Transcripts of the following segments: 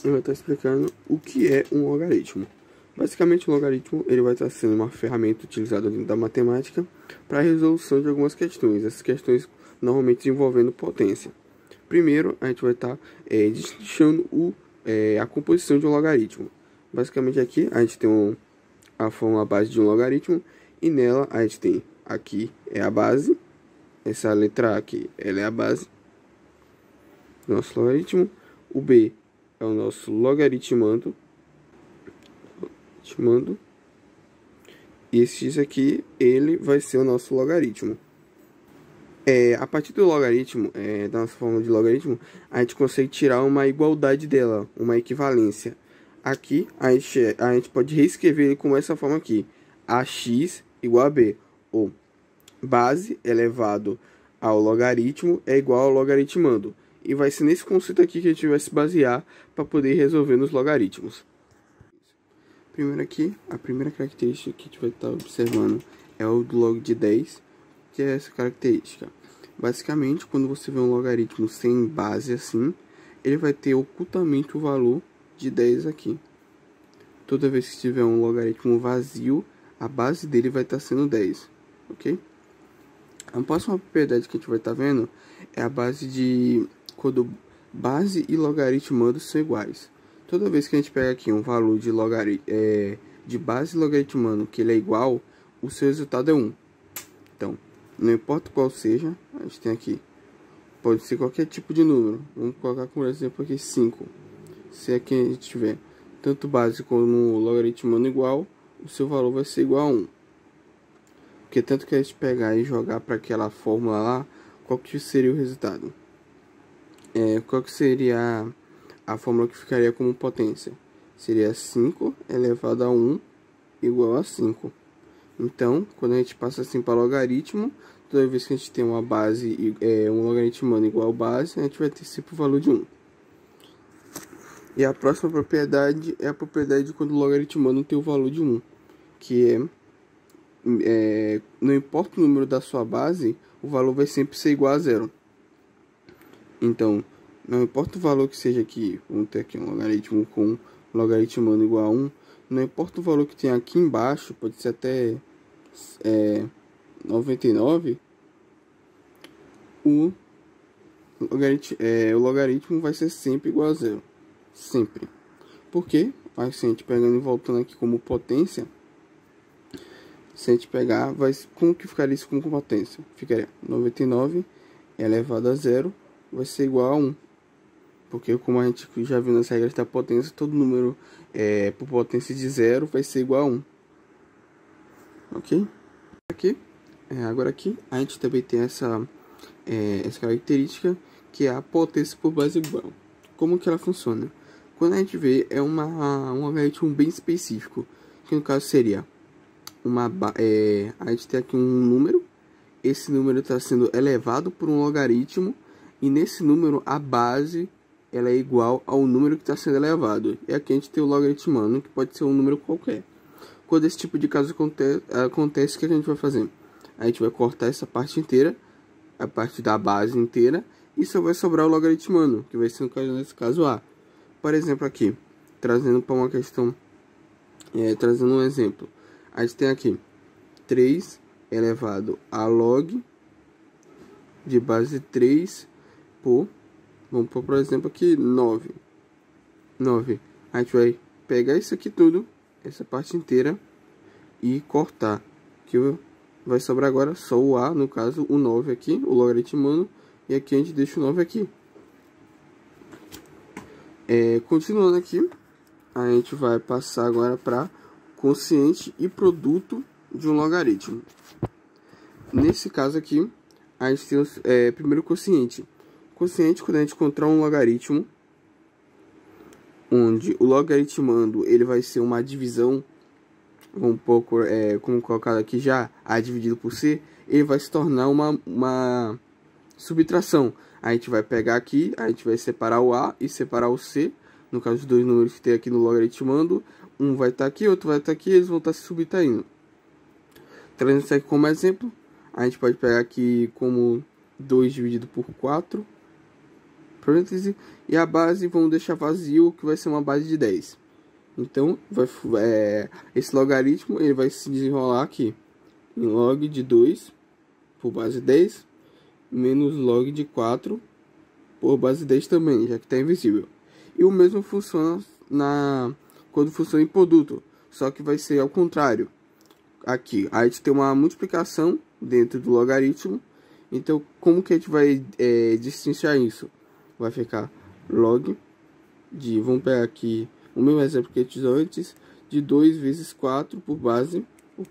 eu vou estar explicando o que é um logaritmo. Basicamente, o logaritmo ele vai estar sendo uma ferramenta utilizada dentro da matemática para a resolução de algumas questões. Essas questões normalmente envolvendo potência. Primeiro, a gente vai estar destrinchando a composição de um logaritmo. Basicamente, aqui a gente tem a fórmula base de um logaritmo e nela a gente tem aqui é a base, essa letra A aqui ela é a base do nosso logaritmo, o B é o nosso logaritmando, e esse x aqui ele vai ser o nosso logaritmo. A partir do logaritmo, da nossa forma de logaritmo, a gente consegue tirar uma igualdade dela, uma equivalência. Aqui a gente pode reescrever ele como essa forma aqui: ax igual a b, ou base elevado ao logaritmo é igual ao logaritmando. E vai ser nesse conceito aqui que a gente vai se basear para poder resolver nos logaritmos. Primeiro aqui, a primeira característica que a gente vai estar observando é o do log de 10, que é essa característica. Basicamente, quando você vê um logaritmo sem base assim, ele vai ter ocultamente o valor de 10 aqui. Toda vez que tiver um logaritmo vazio, a base dele vai estar sendo 10, ok? A próxima propriedade que a gente vai estar vendo é a base de quando base e logaritmando são iguais. Toda vez que a gente pega aqui um valor de base logaritmando que ele é igual, o seu resultado é 1. Então, não importa qual seja, a gente tem aqui, pode ser qualquer tipo de número. Vamos colocar como exemplo aqui 5. Se aqui a gente tiver tanto base como logaritmando igual, o seu valor vai ser igual a 1. Porque tanto que a gente pegar e jogar para aquela fórmula lá, qual que seria o resultado? Qual que seria a fórmula que ficaria como potência? Seria 5 elevado a 1 igual a 5. Então, quando a gente passa assim para logaritmo, toda vez que a gente tem uma base, um logaritmando igual a base, a gente vai ter sempre o valor de 1. E a próxima propriedade é a propriedade de quando o logaritmando tem o valor de 1, que não importa o número da sua base, o valor vai sempre ser igual a 0. Então, não importa o valor que seja aqui, vamos ter aqui um logaritmo com logaritmando igual a 1, não importa o valor que tem aqui embaixo, pode ser até 99, o logaritmo vai ser sempre igual a 0. Sempre. Porque, assim, a gente pegando e voltando aqui como potência, se a gente pegar, como que ficaria isso como potência? Ficaria 99 elevado a 0 vai ser igual a 1. Porque como a gente já viu nas regras da potência, todo número por potência de 0 vai ser igual a 1. Ok? Agora aqui a gente também tem essa característica que é a potência por base igual. Como que ela funciona? Quando a gente vê, um logaritmo bem específico, que no caso seria a gente tem aqui um número, esse número está sendo elevado por um logaritmo, e nesse número a base ela é igual ao número que está sendo elevado. E aqui a gente tem o logaritmando, que pode ser um número qualquer. Quando esse tipo de caso acontece, o que a gente vai fazer? A gente vai cortar essa parte inteira, a parte da base inteira, e só vai sobrar o logaritmando, que vai ser nesse caso A. Por exemplo, aqui, trazendo para uma questão, trazendo um exemplo. A gente tem aqui 3 elevado a log de base 3 por, vamos pôr por exemplo aqui, 9. A gente vai pegar isso aqui tudo, essa parte inteira, e cortar. Que vai sobrar agora só o A, no caso o 9 aqui, o logaritmando, e aqui a gente deixa o 9 aqui. Continuando aqui, a gente vai passar agora para quociente e produto de um logaritmo. Nesse caso aqui, a gente tem primeiro quociente. Quociente, quando a gente encontrar um logaritmo, onde o logaritmando ele vai ser uma divisão, como colocado aqui já, A dividido por C, ele vai se tornar uma subtração. A gente vai pegar aqui, a gente vai separar o A e separar o C. No caso dos dois números que tem aqui no logaritmando, um vai estar aqui, outro vai estar aqui, eles vão estar se subtraindo. Trazendo isso aqui como exemplo, a gente pode pegar aqui como 2 dividido por 4. parêntese, e a base vamos deixar vazio, que vai ser uma base de 10. Então, esse logaritmo ele vai se desenrolar aqui em log de 2 por base 10 menos log de 4 por base 10 também, já que está invisível. E o mesmo funciona quando funciona em produto, só que vai ser ao contrário. Aqui a gente tem uma multiplicação dentro do logaritmo. Então, como que a gente vai distanciar isso? Vai ficar log de, vamos pegar aqui o mesmo exemplo que a gente usou antes, de 2 vezes 4 por base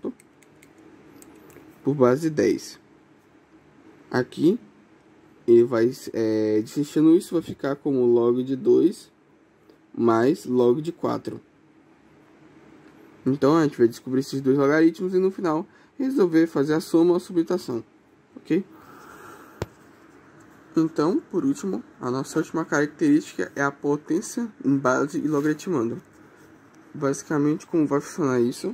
10. Aqui, ele vai, distanciando isso, vai ficar como log de 2 mais log de 4. Então, a gente vai descobrir esses dois logaritmos e no final resolver fazer a soma ou a subtração, ok? Então, por último, a nossa última característica é a potência em base e logaritmando. Basicamente, como vai funcionar isso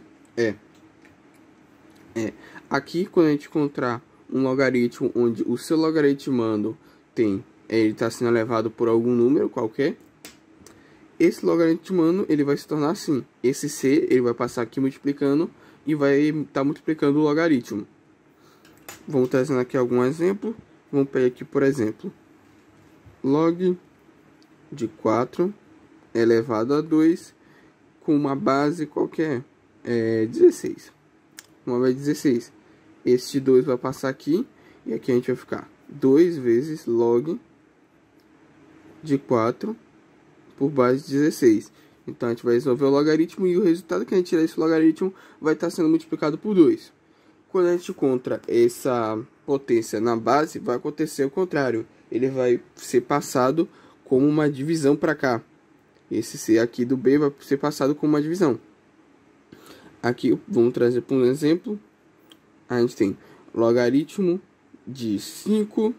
aqui, quando a gente encontrar um logaritmo onde o seu logaritmando ele está sendo elevado por algum número qualquer, esse logaritmando ele vai se tornar assim. Esse c ele vai passar aqui multiplicando e vai estar multiplicando o logaritmo. Vamos trazendo aqui algum exemplo. Vamos pegar aqui, por exemplo, log de 4 elevado a 2 com uma base qualquer, 16. Uma base 16. Este 2 vai passar aqui e aqui a gente vai ficar 2 vezes log de 4 por base 16. Então a gente vai resolver o logaritmo e o resultado que a gente tirar desse logaritmo vai estar sendo multiplicado por 2. Quando a gente encontra essa potência na base, vai acontecer o contrário. Ele vai ser passado como uma divisão para cá. Esse C aqui do B vai ser passado como uma divisão. Aqui, vamos trazer para um exemplo. A gente tem logaritmo de 5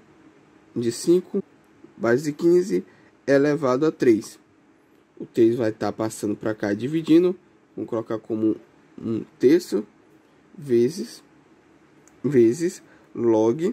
base 15 elevado a 3. O 3 vai estar passando para cá dividindo. Vamos colocar como 1/3 vezes log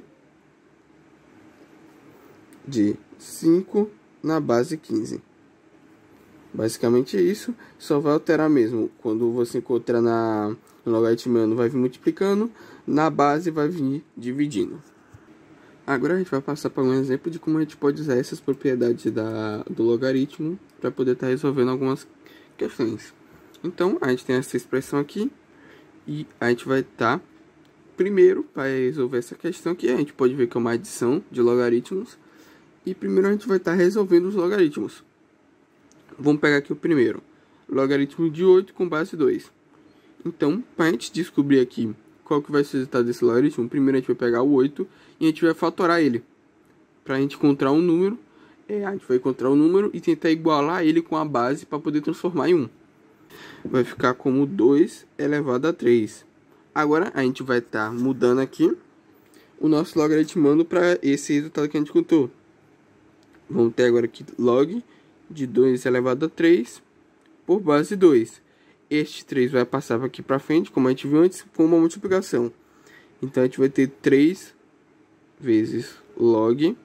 de 5 na base 15. Basicamente é isso, só vai alterar mesmo. Quando você encontrar no logaritmando, vai vir multiplicando, na base vai vir dividindo. Agora a gente vai passar para um exemplo de como a gente pode usar essas propriedades do logaritmo para poder estar resolvendo algumas questões. Então, a gente tem essa expressão aqui e a gente vai estar, primeiro, para resolver essa questão aqui, a gente pode ver que é uma adição de logaritmos. E primeiro a gente vai estar resolvendo os logaritmos. Vamos pegar aqui o primeiro, logaritmo de 8 com base 2. Então, para a gente descobrir aqui qual que vai ser o resultado desse logaritmo, primeiro a gente vai pegar o 8 e a gente vai fatorar ele. Para a gente encontrar um número, a gente vai encontrar um número e tentar igualar ele com a base para poder transformar em 1. Vai ficar como 2 elevado a 3. Agora a gente vai estar mudando aqui o nosso logaritmando para esse resultado que a gente contou. Vamos ter agora aqui log de 2 elevado a 3 por base 2. Este 3 vai passar aqui para frente, como a gente viu antes, com uma multiplicação. Então a gente vai ter 3 vezes log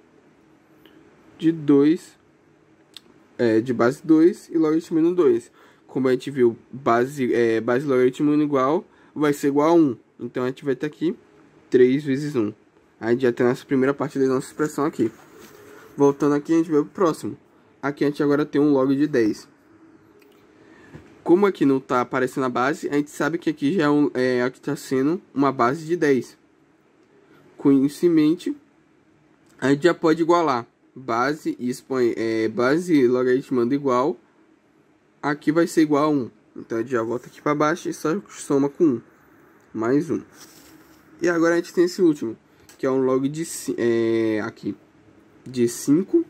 de 2, de base 2 e logaritmando 2. Como a gente viu, base logaritmando igual vai ser igual a 1. Então a gente vai ter aqui 3 vezes 1. A gente já tem essa primeira parte da nossa expressão aqui. Voltando aqui, a gente vai para o próximo. Aqui a gente agora tem um log de 10. Como aqui não está aparecendo a base, a gente sabe que aqui já aqui está sendo uma base de 10. Com isso em mente, a gente já pode igualar base e base logaritmando igual. Aqui vai ser igual a 1. Então a gente já volta aqui para baixo e só soma com 1. Mais 1. E agora a gente tem esse último, que é um log de 5.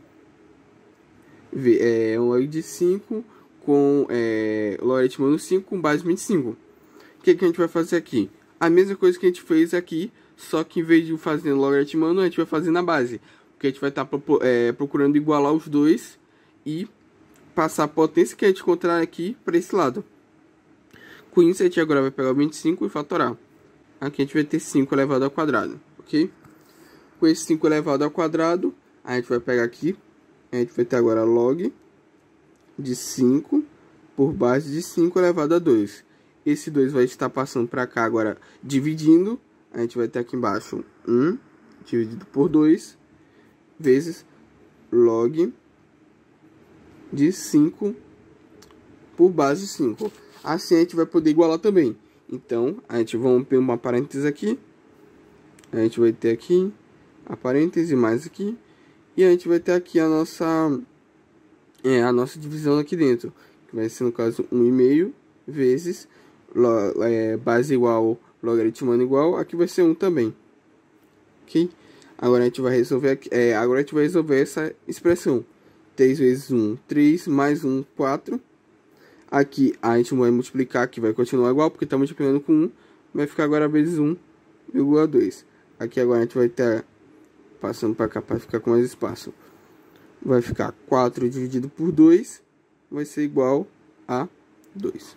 Um log de 5 com logaritmando 5 com base 25. O que a gente vai fazer aqui? A mesma coisa que a gente fez aqui, só que em vez de fazer logaritmando, a gente vai fazer na base. Porque a gente vai estar procurando igualar os dois e passar a potência que a gente encontrar aqui para esse lado. Com isso, a gente agora vai pegar o 25 e fatorar. Aqui a gente vai ter 5 elevado ao quadrado, ok? Com esse 5 elevado ao quadrado, a gente vai pegar aqui A gente vai ter agora log de 5 por base de 5 elevado a 2. Esse 2 vai estar passando para cá agora, dividindo. A gente vai ter aqui embaixo 1 dividido por 2 vezes log de 5 por base de 5. Assim a gente vai poder igualar também. Então, a gente vai ter uma parêntese aqui. A gente vai ter aqui a parêntese mais aqui. E a gente vai ter aqui a nossa divisão aqui dentro. Que vai ser, no caso, 1,5 vezes base igual, logaritmando igual. Aqui vai ser 1 também. Ok? Agora a gente vai resolver aqui, agora a gente vai resolver essa expressão. 3 vezes 1, 3, mais 1, 4. Aqui a gente vai multiplicar, aqui vai continuar igual, porque está multiplicando com 1. Vai ficar agora vezes 1,2. Aqui agora a gente vai ter, passando para cá para ficar com mais espaço. Vai ficar 4 dividido por 2, vai ser igual a 2.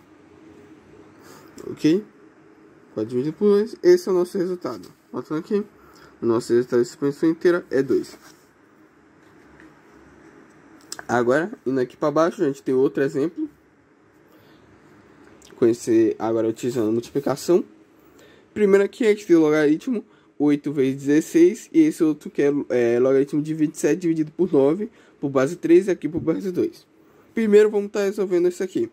Ok? 4 dividido por 2, esse é o nosso resultado. Voltando aqui, o nosso resultado dessa expressão inteira é 2. Agora, indo aqui para baixo, a gente tem outro exemplo. Conhecer agora utilizando a multiplicação. Primeiro aqui a gente tem o logaritmo 8 vezes 16. E esse outro que é logaritmo de 27 dividido por 9 por base 3 e aqui por base 2. Primeiro vamos estar resolvendo isso aqui.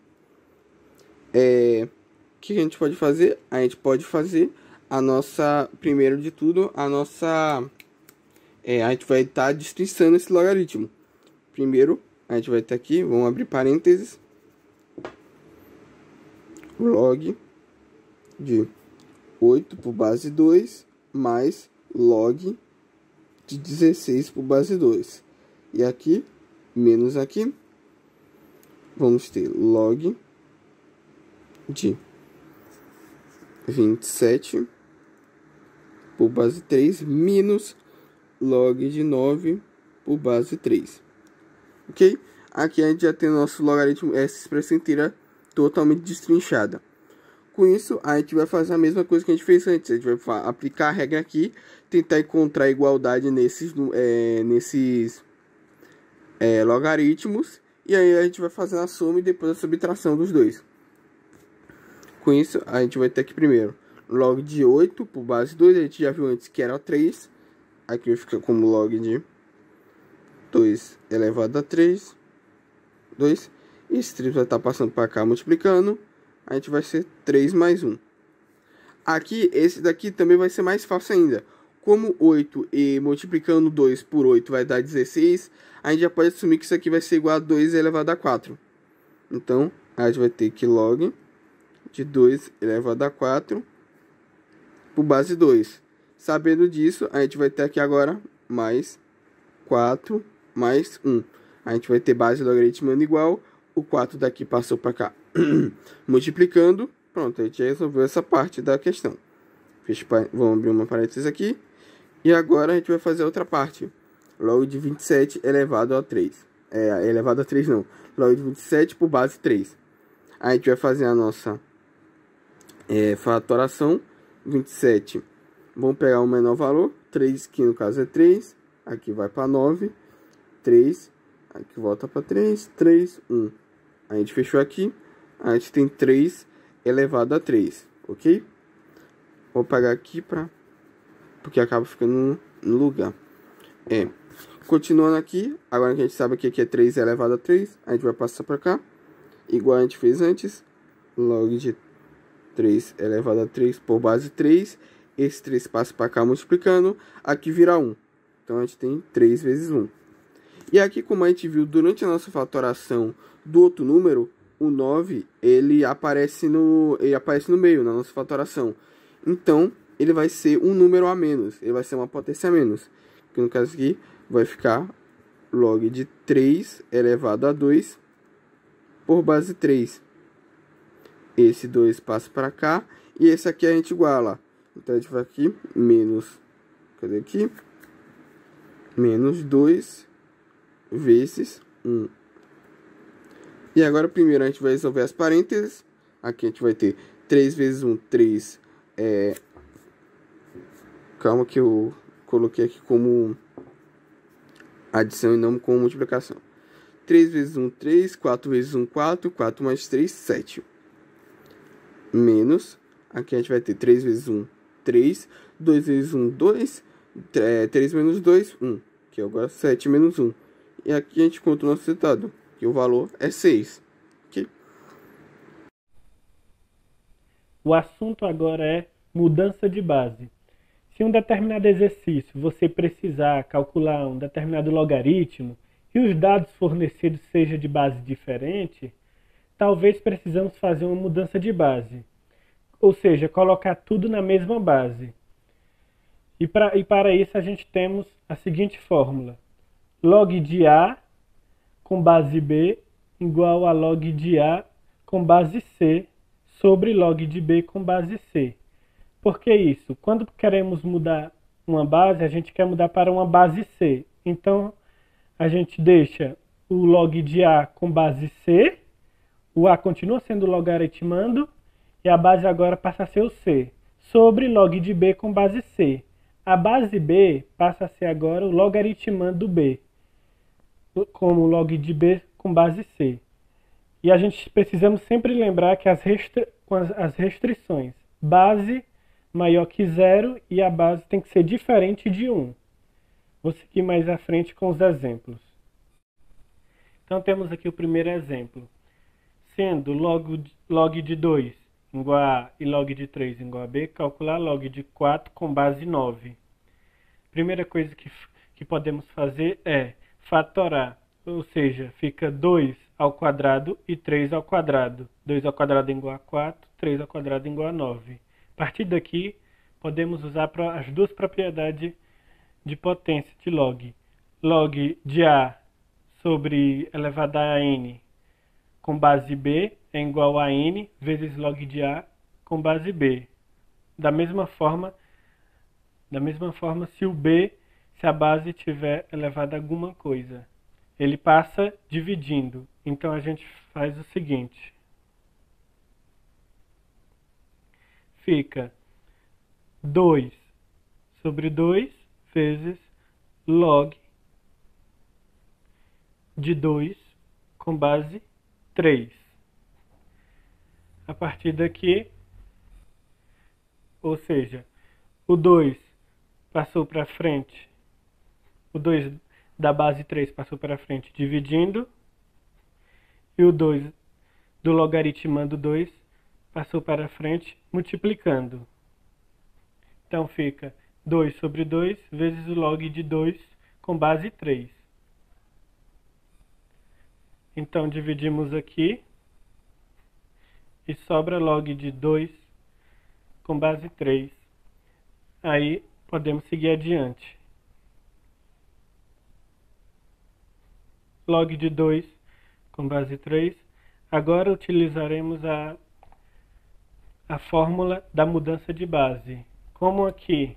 O que a gente pode fazer? A gente pode fazer a nossa, primeiro de tudo, a gente vai estar destrinçando esse logaritmo. Primeiro a gente vai ter aqui, vamos abrir parênteses, log de 8 por base 2 mais log de 16 por base 2. E aqui, menos aqui, vamos ter log de 27 por base 3 menos log de 9 por base 3. Ok? Aqui a gente já tem o nosso logaritmo, essa expressão inteira totalmente destrinchada. Com isso, a gente vai fazer a mesma coisa que a gente fez antes. A gente vai aplicar a regra aqui, tentar encontrar igualdade nesses logaritmos. E aí a gente vai fazer a soma e depois a subtração dos dois. Com isso, a gente vai ter aqui primeiro log de 8 por base 2. A gente já viu antes que era 3. Aqui fica como log de 2 elevado a 3. 2. Esse 3 vai estar passando para cá multiplicando. A gente vai ser 3 mais 1. Aqui, esse daqui também vai ser mais fácil ainda. Como 8 e multiplicando 2 por 8 vai dar 16, a gente já pode assumir que isso aqui vai ser igual a 2 elevado a 4. Então, a gente vai ter que log de 2 elevado a 4 por base 2. Sabendo disso, a gente vai ter aqui agora mais 4 mais 1. A gente vai ter base logaritmando igual. O 4 daqui passou para cá multiplicando. Pronto, a gente já resolveu essa parte da questão. Vamos abrir uma parênteses aqui. E agora a gente vai fazer a outra parte. Log de 27 elevado a 3. Elevado a 3 não. Log de 27 por base 3. A gente vai fazer a nossa fatoração. 27. Vamos pegar o menor valor. 3, que no caso é 3. Aqui vai para 9. 3. Aqui volta para 3. 3, 1. A gente fechou aqui. A gente tem 3 elevado a 3. Ok? Vou pegar aqui porque acaba ficando no lugar. Continuando aqui. Agora que a gente sabe que aqui é 3 elevado a 3. A gente vai passar para cá. Igual a gente fez antes. Log de 3 elevado a 3 por base 3. Esse 3 passa para cá multiplicando. Aqui vira 1. Então a gente tem 3 vezes 1. E aqui, como a gente viu durante a nossa fatoração do outro número, o 9, ele aparece no meio, na nossa fatoração. Então, ele vai ser um número a menos, ele vai ser uma potência a menos. Que no caso aqui, vai ficar log de 3 elevado a 2 por base 3. Esse 2 passa para cá, e esse aqui a gente iguala. Então, a gente vai aqui, menos, cadê aqui? Menos 2 vezes 1. E agora primeiro a gente vai resolver as parênteses. Aqui a gente vai ter 3 vezes 1, 3. Calma que eu coloquei aqui como Adição e não com multiplicação. 3 vezes 1, 3. 4 vezes 1, 4. 4 mais 3, 7. Menos, aqui a gente vai ter 3 vezes 1, 3. 2 vezes 1, 2. 3 menos 2, 1. Que é agora 7 menos 1. E aqui a gente conta o nosso resultado, que o valor é 6. Okay? O assunto agora é mudança de base. Se um determinado exercício você precisar calcular um determinado logaritmo e os dados fornecidos sejam de base diferente, talvez precisamos fazer uma mudança de base. Ou seja, colocar tudo na mesma base. E para isso a gente temos a seguinte fórmula. Log de A com base B igual a log de A com base C sobre log de B com base C. Por que isso? Quando queremos mudar uma base, a gente quer mudar para uma base C. Então, a gente deixa o log de A com base C, o A continua sendo logaritmando, e a base agora passa a ser o C, sobre log de B com base C. A base B passa a ser agora o logaritmando B, como log de B com base C. E a gente precisamos sempre lembrar que as restrições, base maior que 0 e a base tem que ser diferente de 1. Vou seguir mais à frente com os exemplos. Então temos aqui o primeiro exemplo. Sendo log de 2 igual a A e log de 3 igual a B, calcular log de 4 com base 9. Primeira coisa que podemos fazer é fatorar, ou seja, fica 2 ao quadrado e 3 ao quadrado. 2 ao quadrado igual a 4, 3 ao quadrado igual a 9. A partir daqui, podemos usar as duas propriedades de potência de log. Log de A sobre elevado a n com base B é igual a n vezes log de A com base B. Da mesma forma, se a base tiver elevado a alguma coisa, ele passa dividindo. Então a gente faz o seguinte. Fica 2 sobre 2 vezes log de 2 com base 3. A partir daqui, ou seja, o 2 passou para frente, o 2 da base 3 passou para frente dividindo, e o 2 do logaritmando 2 passou para frente multiplicando. Então fica 2 sobre 2 vezes o log de 2 com base 3. Então dividimos aqui e sobra log de 2 com base 3. Aí podemos seguir adiante. Log de 2 com base 3. Agora utilizaremos a fórmula da mudança de base. Como aqui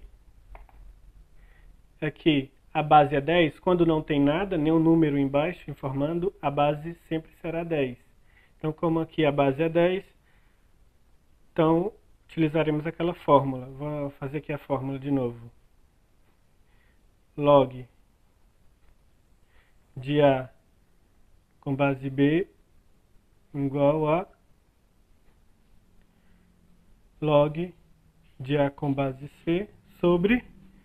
a base é 10, quando não tem nada, nenhum número embaixo informando, a base sempre será 10. Então, como aqui a base é 10, então utilizaremos aquela fórmula. Vou fazer aqui a fórmula de novo. Log de A com base B igual a log de A com base C sobre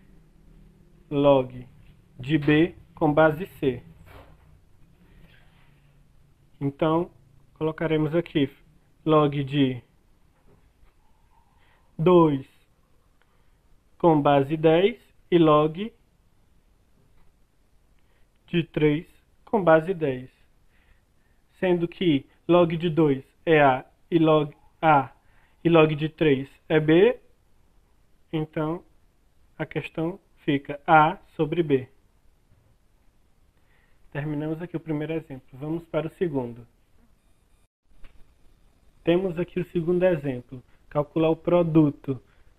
log de B com base C. Então, colocaremos aqui log de 2 com base 10 e log de 3 com base 10. Sendo que log de 2 é A e log de 3 é B, então a questão fica A sobre B. Terminamos aqui o primeiro exemplo. Vamos para o segundo. Temos aqui o segundo exemplo. Calcular o produto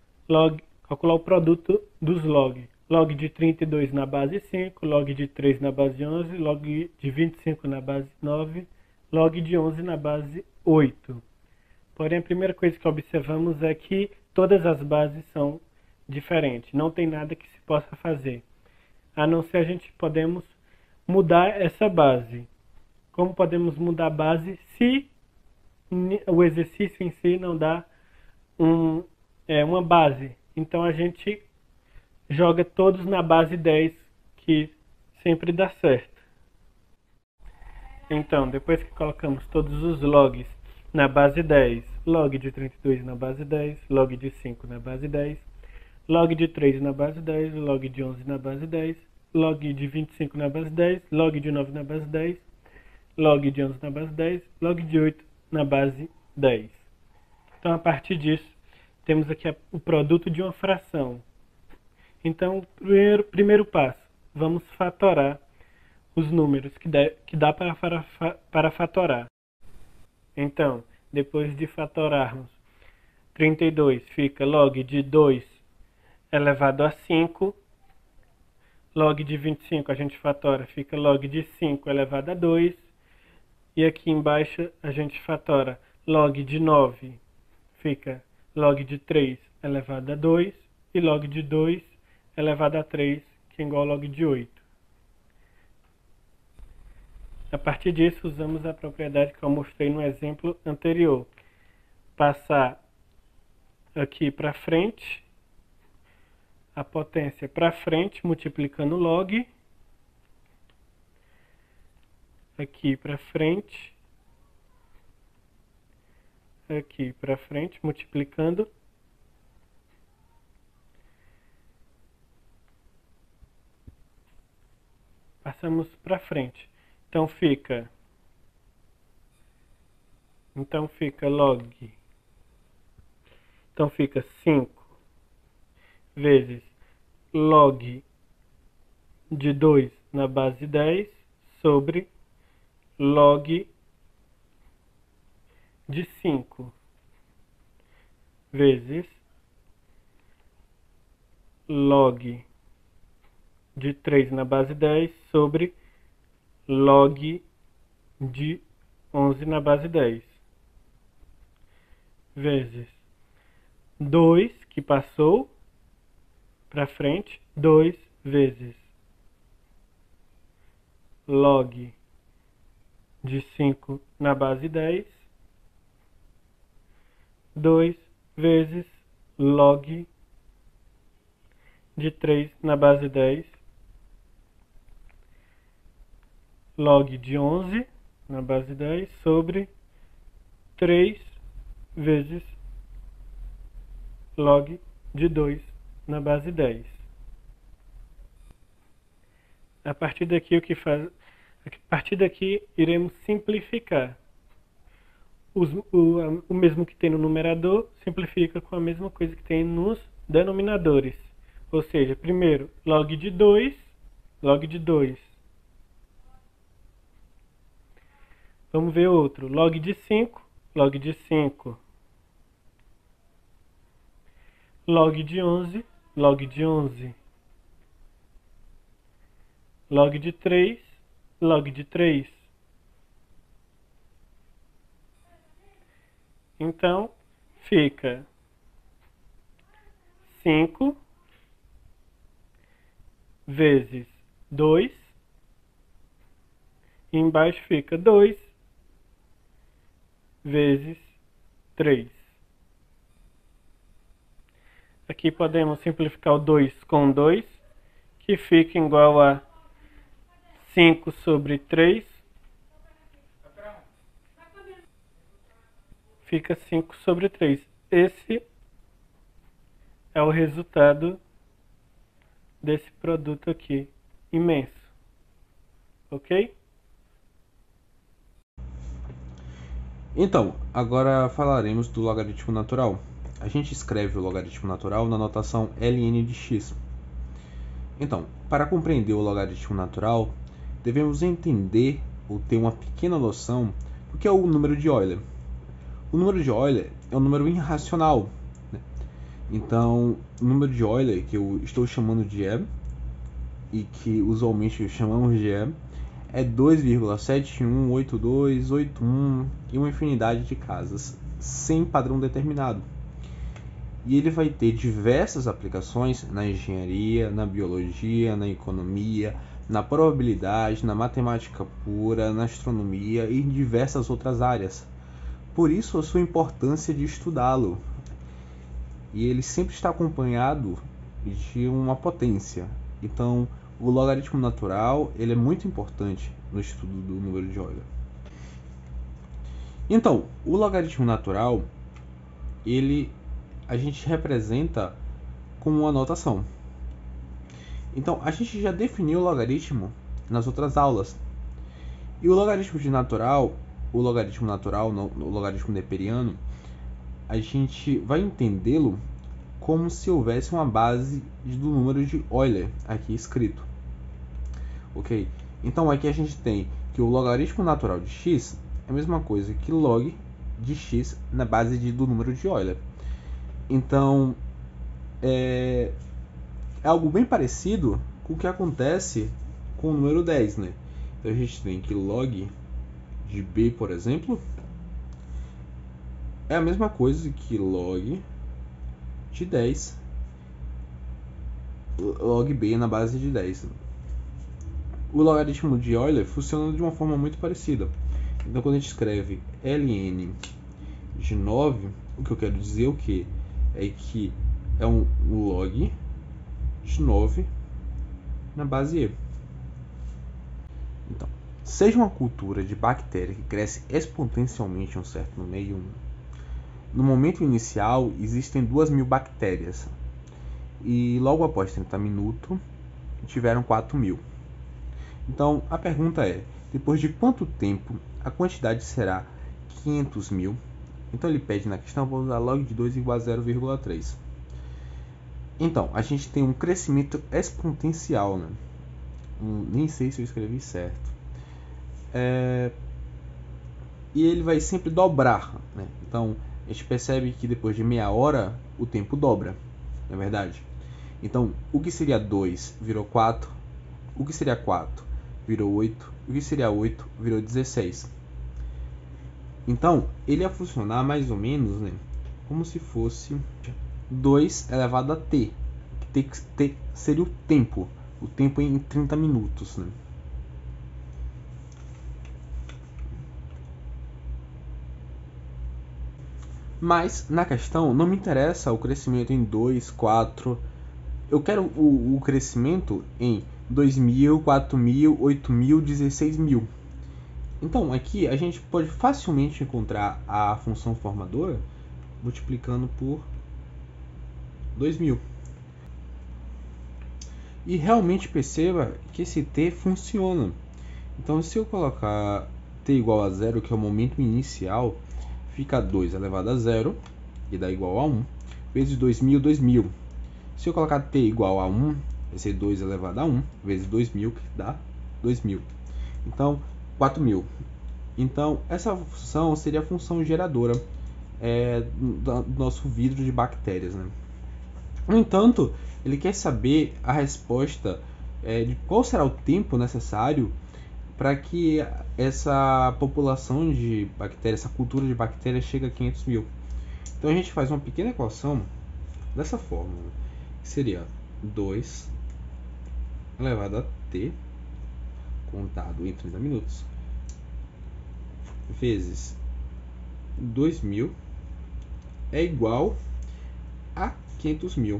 dos log. Log de 32 na base 5, log de 3 na base 11, log de 25 na base 9, log de 11 na base 8. Porém, a primeira coisa que observamos é que todas as bases são diferentes. Não tem nada que se possa fazer. A não ser a gente podemos mudar essa base. Como podemos mudar a base se o exercício em si não dá uma base? Então a gente joga todos na base 10, que sempre dá certo. Então, depois que colocamos todos os logs na base 10, log de 32 na base 10, log de 5 na base 10, log de 3 na base 10, log de 11 na base 10, log de 25 na base 10, log de 9 na base 10, log de 11 na base 10, log de 8 na base 10. Então, a partir disso, temos aqui o produto de uma fração. Então, primeiro passo, vamos fatorar os números que dá para fatorar. Então, depois de fatorarmos 32, fica log de 2 elevado a 5. Log de 25 a gente fatora, fica log de 5 elevado a 2. E aqui embaixo a gente fatora log de 9, fica log de 3 elevado a 2. E log de 2 elevado a 3, que é igual a log de 8. A partir disso, usamos a propriedade que eu mostrei no exemplo anterior. Passar aqui para frente, a potência para frente, multiplicando log. Aqui para frente, multiplicando. Passamos para frente. Então fica log. Então fica 5 vezes log de 2 na base 10 sobre log de 5 vezes log de 3 na base 10 sobre log de 11 na base 10, vezes 2, que passou para frente, 2 vezes log de 5 na base 10, 2 vezes log de 3 na base 10, log de 11 na base 10 sobre 3 vezes log de 2 na base 10. A partir daqui iremos simplificar. O mesmo que tem no numerador simplifica com a mesma coisa que tem nos denominadores. Ou seja, primeiro log de 2, log de 2. Vamos ver outro. Log de 5, log de 5. Log de 11, log de 11. Log de 3, log de 3. Então, fica 5 vezes 2. E embaixo fica 2 vezes 3. Aqui podemos simplificar o 2 com 2, que fica igual a 5 sobre 3. Fica 5 sobre 3. Esse é o resultado desse produto aqui, imenso. Ok? Então, agora falaremos do logaritmo natural. A gente escreve o logaritmo natural na notação ln de x. Então, para compreender o logaritmo natural, devemos entender ou ter uma pequena noção do que é o número de Euler. O número de Euler é um número irracional, né? Então, o número de Euler, que eu estou chamando de E, e que usualmente chamamos de E, é 2,718281 e uma infinidade de casas, sem padrão determinado. E ele vai ter diversas aplicações na engenharia, na biologia, na economia, na probabilidade, na matemática pura, na astronomia e em diversas outras áreas. Por isso a sua importância de estudá-lo. E ele sempre está acompanhado de uma potência. Então, o logaritmo natural ele é muito importante no estudo do número de Euler. Então, o logaritmo natural, a gente representa com uma notação. Então, a gente já definiu o logaritmo nas outras aulas. E o logaritmo natural, o logaritmo neperiano, a gente vai entendê-lo como se houvesse uma base do número de Euler aqui escrito. Ok? Então aqui a gente tem que o logaritmo natural de x é a mesma coisa que log de x na base do número de Euler. Então é algo bem parecido com o que acontece com o número 10, né? Então a gente tem que log de b, por exemplo, é a mesma coisa que log de 10, log b na base de 10. O logaritmo de Euler funciona de uma forma muito parecida. Então quando a gente escreve ln de 9, o que eu quero dizer o que? É que é um log de 9 na base e. Então, seja uma cultura de bactéria que cresce exponencialmente um certo no meio, no momento inicial existem 2.000 bactérias e logo após 30 minutos tiveram 4.000. Então a pergunta é, depois de quanto tempo a quantidade será 500.000? Então ele pede na questão, vou usar log de 2 igual a 0,3. Então a gente tem um crescimento exponencial, né? Nem sei se eu escrevi certo. E ele vai sempre dobrar, né? Então a gente percebe que depois de meia hora o tempo dobra, não é verdade? Então o que seria 2 virou 4, o que seria 4 virou 8, o que seria 8 virou 16. Então ele ia funcionar mais ou menos, né, como se fosse 2 elevado a t, que t seria o tempo em 30 minutos, né? Mas na questão não me interessa o crescimento em 2, 4. Eu quero o crescimento em 2.000, 4.000, 8.000, 16.000. Então aqui a gente pode facilmente encontrar a função formadora multiplicando por 2.000. E realmente perceba que esse t funciona. Então se eu colocar t igual a 0, que é o momento inicial, fica 2 elevado a 0, e dá igual a 1, vezes 2.000, 2.000. Se eu colocar t igual a 1, vai ser 2 elevado a 1, vezes 2.000, que dá 2.000. Então, 4.000. Então, essa função seria a função geradora do nosso vidro de bactérias, né? No entanto, ele quer saber a resposta de qual será o tempo necessário para que essa população de bactérias, essa cultura de bactérias chegue a 500.000. Então a gente faz uma pequena equação dessa forma, que seria 2 elevado a t, contado em 30 minutos, vezes 2.000 é igual a 500.000.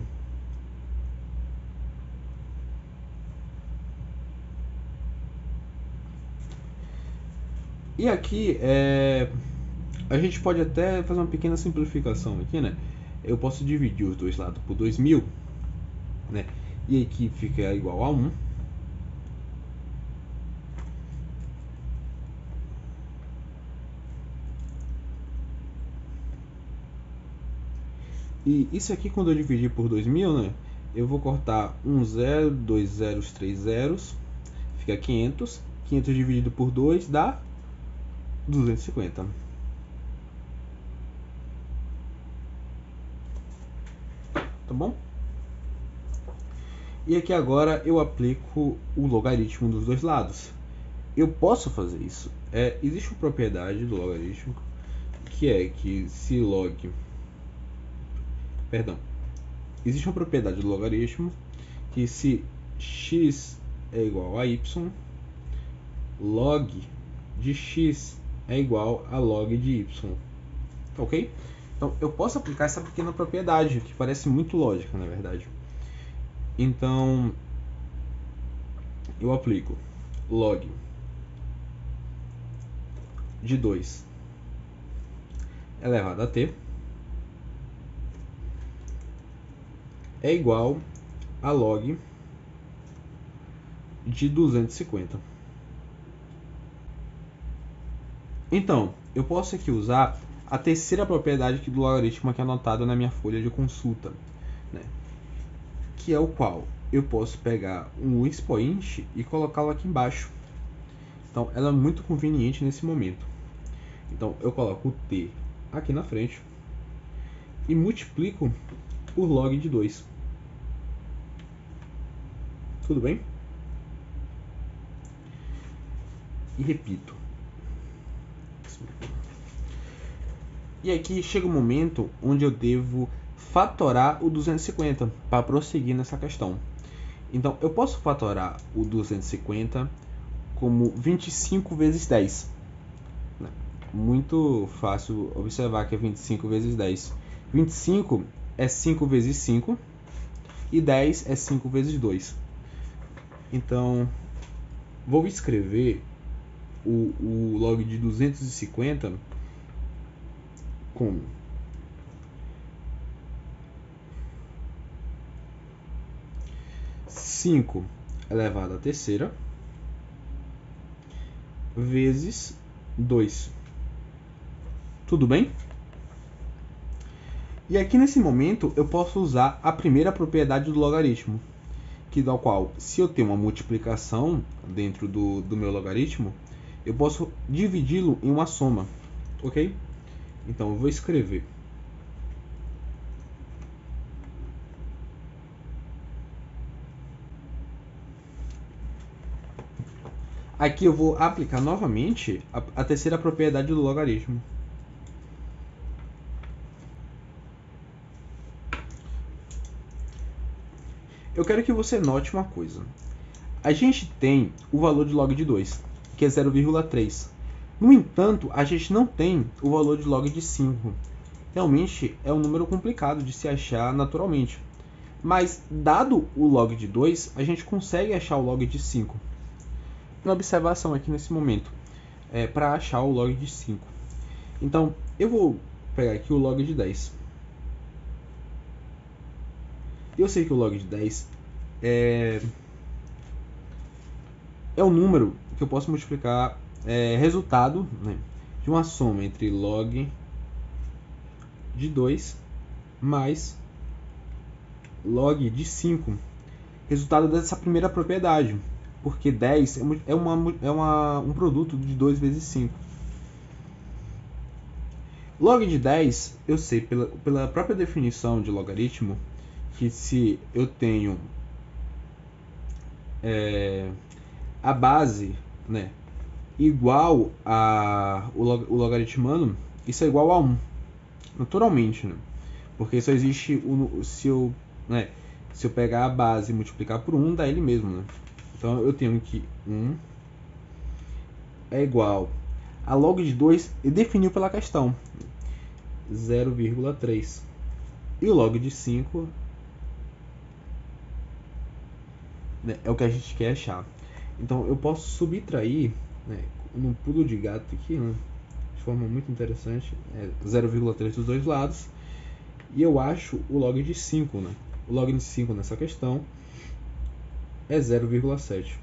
E aqui a gente pode até fazer uma pequena simplificação aqui, né? Eu posso dividir os dois lados por 2.000, né? E aqui fica igual a 1. E isso aqui, quando eu dividir por 2.000, né? Eu vou cortar um 0, 2 zeros, 3 zeros, fica 500. 500 dividido por 2 dá 250. Tá bom? E aqui agora eu aplico o logaritmo dos dois lados. Eu posso fazer isso. Existe uma propriedade do logaritmo que é que se log... Perdão. Existe uma propriedade do logaritmo que se x é igual a y, log de x é igual a log de y. Ok? Então, eu posso aplicar essa pequena propriedade, que parece muito lógica, na verdade. Então, eu aplico log de 2 elevado a t é igual a log de 250. Então, eu posso aqui usar a terceira propriedade aqui do logaritmo aqui anotada na minha folha de consulta, né? Que é o qual eu posso pegar um expoente e colocá-lo aqui embaixo. Então, ela é muito conveniente nesse momento. Então, eu coloco o t aqui na frente e multiplico por log de 2. Tudo bem? E repito. E aqui chega o momento onde eu devo fatorar o 250 para prosseguir nessa questão. Então, eu posso fatorar o 250 como 25 vezes 10. Muito fácil observar que é 25 vezes 10. 25 é 5 vezes 5 e 10 é 5 vezes 2. Então, vou escrever o log de 250 como 5 elevado à terceira vezes 2. Tudo bem? E aqui nesse momento eu posso usar a primeira propriedade do logaritmo, que da qual, se eu tenho uma multiplicação dentro do meu logaritmo, eu posso dividi-lo em uma soma, ok? Então eu vou escrever aqui eu vou aplicar novamente a terceira propriedade do logaritmo. Eu quero que você note uma coisa. A gente tem o valor de log de 2, que é 0,3. No entanto, a gente não tem o valor de log de 5. Realmente é um número complicado de se achar naturalmente. Mas, dado o log de 2, a gente consegue achar o log de 5. Uma observação aqui nesse momento, para achar o log de 5. Então, eu vou pegar aqui o log de 10. Eu sei que o log de 10 é um número que eu posso multiplicar, resultado, né, de uma soma entre log de 2 mais log de 5, resultado dessa primeira propriedade, porque 10 é um produto de 2 vezes 5. Log de 10, eu sei pela própria definição de logaritmo, que se eu tenho a base, né, igual o logaritmano, isso é igual a 1, naturalmente, né? Porque só existe se eu pegar a base e multiplicar por 1, dá ele mesmo, né? Então eu tenho que 1 é igual a log de 2 e definiu pela questão 0,3. E o log de 5, né, é o que a gente quer achar. Então eu posso subtrair, né, num pulo de gato aqui, né, de forma muito interessante, 0,3 dos dois lados, e eu acho o log de 5. Né? O log de 5 nessa questão é 0,7.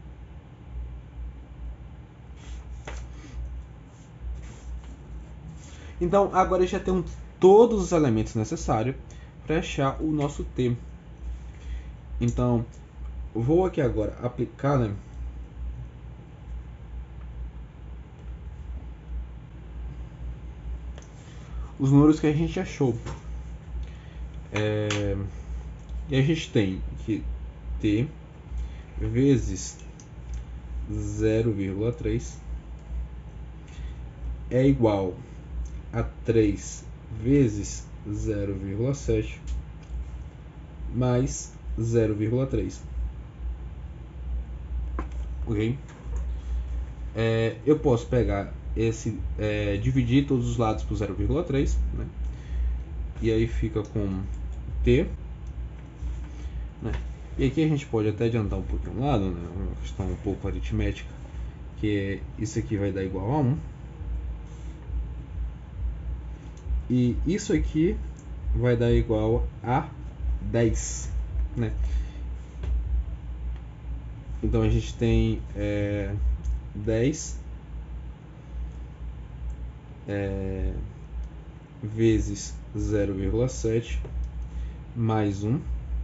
Então agora já temos todos os elementos necessários para achar o nosso t. Então vou aqui agora aplicar, né, os números que a gente achou. E a gente tem que t vezes 0,3 é igual a 3 vezes 0,7 mais 0,3. ok? Eu posso pegar dividir todos os lados por 0,3, né? E aí fica com t, né? E aqui a gente pode até adiantar um pouquinho o lado, né? Uma questão um pouco aritmética, que isso aqui vai dar igual a 1. E isso aqui vai dar igual a 10, né? Então a gente tem 10 vezes 0,7 mais 1.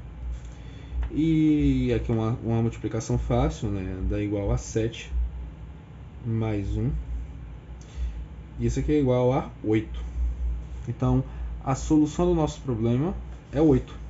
E aqui uma multiplicação fácil, né? Dá igual a 7 mais 1. E isso aqui é igual a 8. Então, a solução do nosso problema é 8.